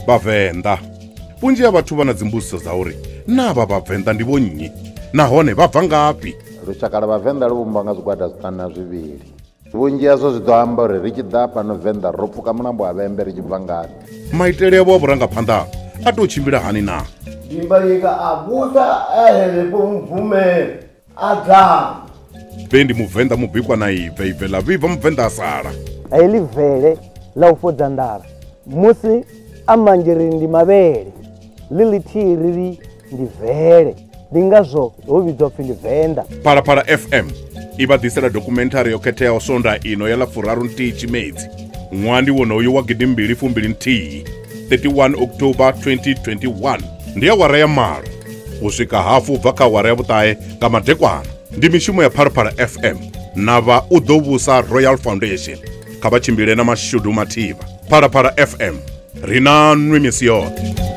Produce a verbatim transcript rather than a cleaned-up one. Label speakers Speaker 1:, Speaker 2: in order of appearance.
Speaker 1: Vhavenḓa. Vhunzhi ha vhathu vha na dzimbudziso dza uri na vha Vhavenḓa ndi vho nnyi nahone vha bva ngafhi.
Speaker 2: Lushaka lwa Vhavenḓa lu vhumbwa nga zwigwada zwiṱanu na zwivhili. Vhunzhi hazwo zwi ḓo amba uri ri tshi ḓa fhano Venḓa ro pfuka mulambo wa Vhembe ri tshi bva ngafhi.
Speaker 1: Maitele avho a vhurangaphanḓa a tou tshimbila hani na?
Speaker 3: Dimbalika a vhusa henefho mubvumela a dzama.
Speaker 1: Vhe ndi Muvenḓa mubikwa na ibve, ibve ḽa vhibva Muvenḓa a sala.
Speaker 4: Heḽi vele ḽa u fhodza nḓala musi a manzhirini ndi mavhele, ḽi ḽithihi riri ndi vele, ndi ngazwo ho vhidzwa pfhi ndi Venḓa.
Speaker 1: Phalaphala F M i vha ḓisela dokumentari yo khetheaho sonda ino ya ḽa furaru nthihi Tshimedzi ṅwaha ndi wonoyu wa gidimbili fumbili nthihi thirty-one October twenty twenty-one. Ndi awara ya malo u swika hafu u bva kha awara ya vhuṱahe nga madekwana. Ndi mishumo ya Phalaphala F M na vha u ḓo vhusa Royal Foundation. Kha vha tshimbile na mashudu mathivha. Phalaphala F M ri na nwi misi yoṱhe.